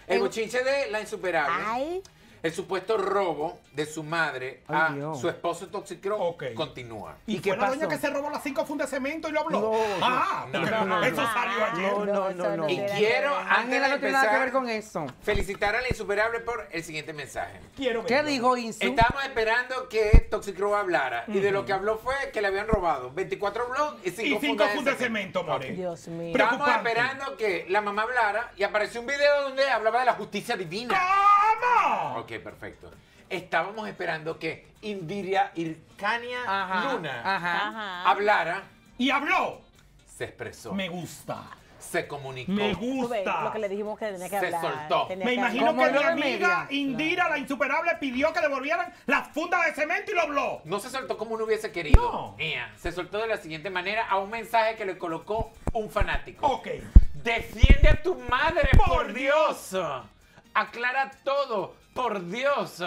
El bochinche de La Insuperable. Ay. El supuesto robo de su madre Ay, a Dios. su esposo tóxico Ok. continúa. ¿Y qué fue la doña pasó? que se robó las 5 fundas de cemento y lo habló? No, no, eso salió ayer. No. Y quiero, antes Ángela de no tiene nada que ver empezar, con eso. felicitar a La Insuperable por el siguiente mensaje. Quiero ¿Qué verlo. dijo Insu? Estábamos esperando que Toxicro hablara y de lo que habló fue que le habían robado 24 blogs y 5 Y 5 fundas de cemento, more. Dios mío. Estábamos Preocupante. esperando que la mamá hablara y apareció un video donde hablaba de la justicia divina. ¿Cómo? Ok, perfecto. Estábamos esperando que Indira Irkania Ajá, Luna Ajá. hablara, Y habló. se expresó, Me gusta. se comunicó. Me Tú ves, lo gusta. que le dijimos que tenía que Se hablar. soltó. tenía Me que imagino hablar. Como que mi lo de amiga media. Indira, la insuperable, pidió que devolvieran las fundas de cemento y lo habló. No se soltó como uno hubiese querido. No. Se soltó de la siguiente manera a un mensaje que le colocó un fanático. Ok. Defiende a tu madre, Por por Dios. Aclara todo, por Dios.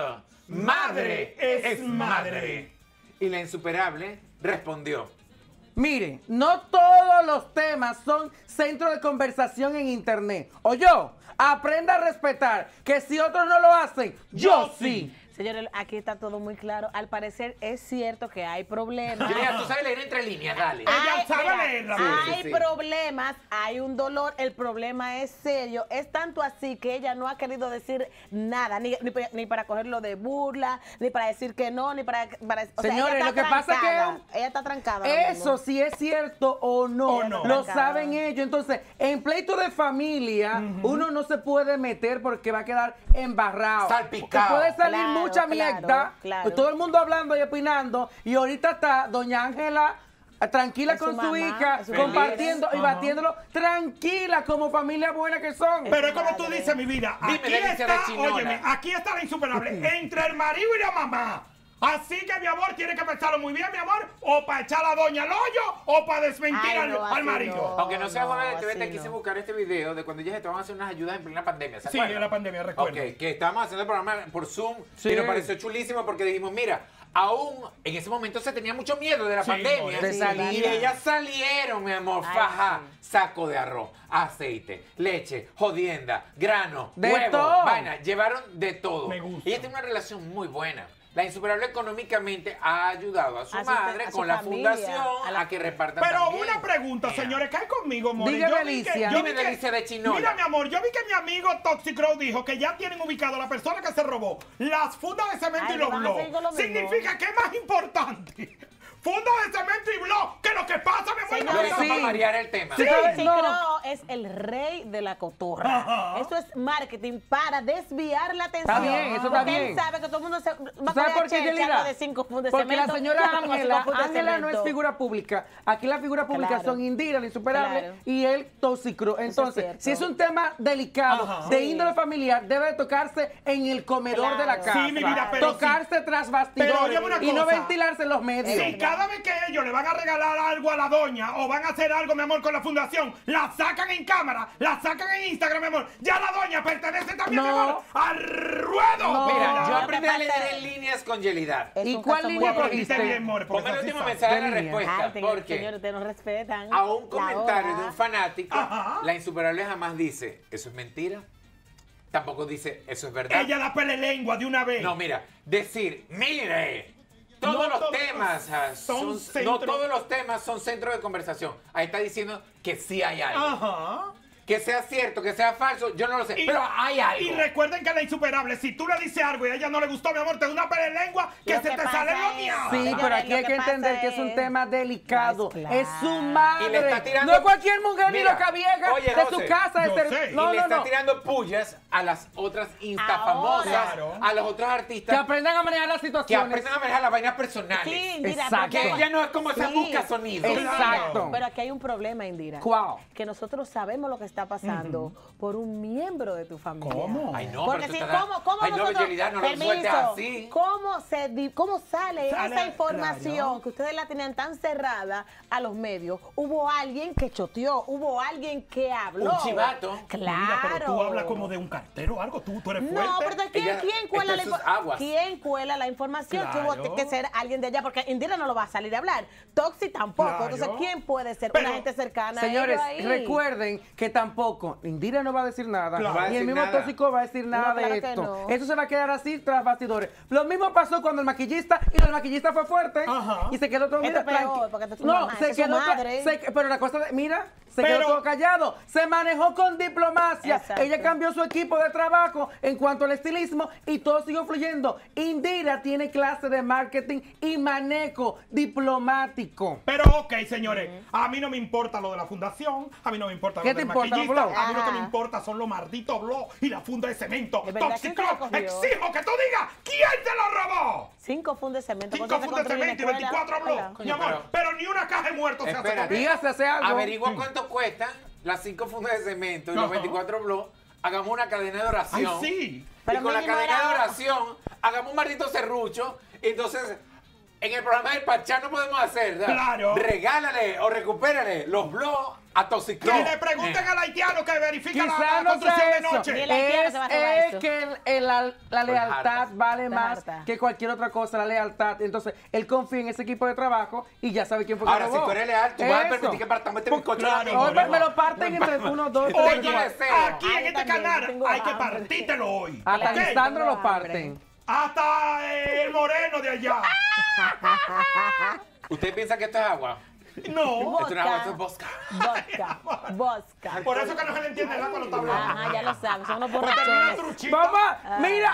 Madre es madre. Y La Insuperable respondió. Mire, no todos los temas son centro de conversación en internet. O yo, aprenda a respetar que si otros no lo hacen, yo sí. Señores, aquí está todo muy claro. Al parecer es cierto que hay problemas. Mira, tú sabes leer entre líneas, dale. Ella sabe mira, leerla. hay Sí. problemas, hay un dolor, el problema es serio. Es tanto así que ella no ha querido decir nada, ni para cogerlo de burla, ni para decir que no, ni para... o sea, Señores, ella está lo que pasa trancada. que ella está trancada. ahora eso mismo. si es cierto o no, O no. lo Trancada. saben ellos. Entonces, en pleito de familia, uno no se puede meter porque va a quedar embarrado. Salpicado. Porque puede salir Claro, mucha claro, mierda, claro. todo el mundo hablando y opinando, y ahorita está doña Ángela tranquila Es su con su mamá, hija, es su compartiendo y Ajá. batiéndolo, tranquila como familia buena que son. Pero es como tú Madre. dices, mi vida. Dime, Aquí delicia está, de chinola. óyeme, aquí está la insuperable entre el marido y la mamá. Así que, mi amor, tiene que pensarlo muy bien, mi amor, o para echar a la doña al hoyo o para desmentir Ay, no, al así marido. no. Aunque no sea joven de TV, te así quise no. buscar este video de cuando ellos estaban haciendo unas ayudas en plena pandemia. ¿Se Sí, acuerdan? en la pandemia, recuerdo. Ok, que estábamos haciendo el programa por Zoom Sí. y nos pareció chulísimo porque dijimos, mira, aún en ese momento se tenía mucho miedo de la Sí, pandemia. de y salir. ellas salieron, mi amor, Ay, faja, sí. saco de arroz, aceite, leche, jodienda, grano, De huevo, todo. vaina, llevaron de todo. Me gusta. Ella tiene una relación muy buena. La Insuperable económicamente ha ayudado a su A su- madre a su con la familia, fundación a la- a que repartan Pero también. una pregunta, Mira. señores, cae conmigo, more. Diga, Yo vi Delicia. que- yo Dime, vi que- Delicia de Chinola. Mira, mi amor, yo vi que mi amigo Toxicrow dijo que ya tienen ubicado a la persona que se robó las fundas de cemento Ay, y los van a blogs. seguir con lo mismo. Significa que es más importante fundas de cemento y blogs que lo que pasa, mi amor. Señores, Eso Sí. para variar el tema. Sí. ¿sabes? Sí, No. Crow es el rey de la cotorra. Ajá. Eso es marketing para desviar la atención. Está bien, eso está Porque bien. él sabe que todo el mundo se va a ¿Sabes coger por qué, a Yelida? echarlo de 5 fundas de Porque la cemento. señora Yo no consigo Ángela, fundas de Ángela no es cemento. figura pública. Aquí la figura pública Claro. son Indira, la insuperable, Claro. y el Toxicro. Entonces, cierto. si es un tema delicado, Ajá. de Sí. índole familiar, debe de tocarse en el comedor de la Claro. casa. Sí, mi vida, pero tocarse tras Pero bastidores óyeme una y no cosa. ventilarse en los medios. Si cada vez que ellos le van a regalar algo a la doña o van a hacer algo, mi amor, con la fundación, la sacan en cámara, la sacan en Instagram, mi amor, ya la doña pertenece también, mi No. amor, al ruedo. No. Mira, yo Lo aprendí que a leer pasa en es- líneas con Yelida. Es ¿Y un cuál caso muy línea delicado. cogiste? Aprendiste bien, more, porque Ponme el así último sabes. mensaje de la ¿Qué línea? respuesta. Ay, Porque señores, ustedes nos respetan. a un La comentario hora. de un fanático, Ajá. La Insuperable jamás dice, eso es mentira. Tampoco dice, eso es verdad. Ella da pelelengua de una vez. No, mira, decir, mire, todos No los todos temas son no centro- todos los temas son centro de conversación. Ahí está diciendo que sí hay algo. Ajá. Que sea cierto, que sea falso, yo no lo sé. Y- pero hay algo. Y recuerden que la insuperable, si tú le dices algo y a ella no le gustó, mi amor, te da una pelelengua que Lo se que te pasa sale lo es- miado. Sí, Señores, pero aquí lo hay que que pasa entender que es un es- tema delicado. Claro. Es su madre. Y le está tirando- No cualquier mujer ni Mira, loca vieja oye, de José, su casa. yo sé. No, y le no, está no. tirando pullas a las otras insta Ahora. famosas, Claro. a los otros Que artistas aprendan a manejar las que situaciones. aprendan a manejar las vainas personales. Sí, Indira, Exacto. pero- Que ya no es como se Sí. busca sonido. Exacto. Pero aquí hay un problema, Indira. ¿Cuál? Que nosotros sabemos lo que está pasando por un miembro de tu familia. ¿Cómo? Ay, no, Porque pero tú si, estás- ¿cómo Ay, no, nosotros, Yelida, no lo permiso, sueltes así. ¿Cómo sale Sale, esa información claro. que ustedes la tenían tan cerrada a los medios? Hubo alguien que choteó, hubo alguien que habló. Un chivato. Claro. Mira, pero tú hablas como de un cartero o algo, tú eres fuerte. No, pero Ella ¿quién cuela está la en sus aguas. ¿Quién cuela la información? Claro. Tuvo que ser alguien de allá, porque Indira no lo va a salir a hablar. Toxi tampoco. Claro. Entonces, ¿quién puede ser? Pero, Una gente cercana Señores, a ellos ahí. recuerden que tampoco Indira no va a decir nada, Claro. No va a ni el decir mismo nada. Tóxico va a decir nada No, claro de que esto. no. Eso se va a quedar así tras bastidores. Lo mismo pasó cuando el maquillista, y el maquillista fue fuerte, Ajá. y se quedó todo Esto mira, es peor, tranqui- porque esto es su no, mamá, se esa es su quedó, madre. pero la cosa, mira, se Pero- quedó todo callado, se manejó con diplomacia, Exacto. ella cambió su equipo de trabajo en cuanto al estilismo y todo siguió fluyendo. Indira tiene clase de marketing y manejo diplomático. Pero ok, señores, a mí no me importa lo de la fundación, a mí no me importa lo ¿Qué del te importa, maquillista, los blogs? a mí lo que me Ajá. importa son los malditos blogs y la funda de cemento. ¿De verdad Toxic quién se la Club, cogió? exijo que tú digas quién te lo robó. 5 fundas de cemento. 5 ¿Cuánto se fundas de construye en cemento y la escuela? 24 blogs, Hola. mi amor, pero ni una caja de muertos se hace Espérate. conmigo. Dígase, hace algo. Averigua cuánto cuestan las 5 fundas de cemento y los Ajá. 24 blogs. Hagamos una cadena de oración. Ay, sí. Pero Y con la mínimo cadena era- de oración, hagamos un maldito serrucho. Entonces, en el programa del Pachá no podemos hacer. ¿verdad? Claro. Regálale o recupérale los blogs a Toxic Club. Que le pregunten al haitiano que verifica Quizá la no construcción sea de eso. Ni noche. el haitiano se va a robar Es eso. que la lealtad harta. vale Está más harta. que cualquier otra cosa, la lealtad. Entonces, él confía en ese equipo de trabajo y ya sabe quién fue que Ahora, si robó. tú eres leal, tú vas a Eso. permitir que partamos este bizcocho. Claro. ahora mismo, Hoy ¿no? me lo parten entre 1, 2, Oye, 3, yo 4. deseo. Aquí Ay, en este también, canal tengo hay que hambre. partírtelo hoy. Hasta ¿ok? Lisandro lo Tengo hambre. parten. Hasta el moreno de allá. ¿Usted piensa que esto es agua? No. Esto no es agua, esto es vodka. Vodka. Vodka. Por eso que no se le entiende nada cuando está hablando. Ajá, ya lo sabes. Son unos Pues termina borrachones. truchita. Mamá, mira.